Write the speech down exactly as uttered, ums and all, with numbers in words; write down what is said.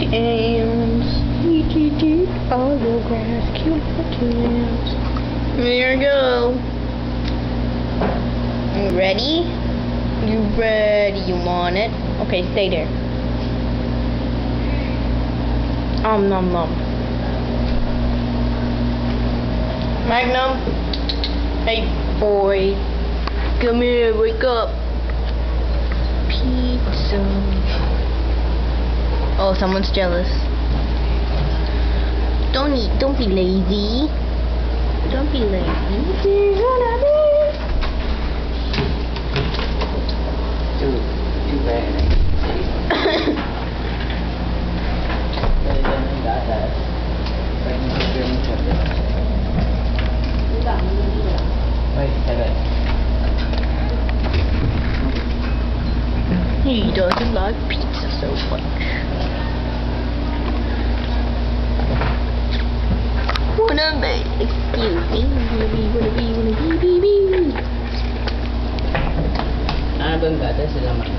ants. Eat, eat, eat all your grass. Kill the ants. There you go. You ready? You ready? You want it? Okay, stay there. Um, nom nom. Magnum. Hey, boy. Come here, wake up. Pizza. Oh, someone's jealous. Don't eat. Don't be lazy. Don't be lazy. Too, too bad. He doesn't like pizza so much. Wannabe, excuse me. Wannabe, wannabe, wannabe, wannabe. Ah, belum ada selamat.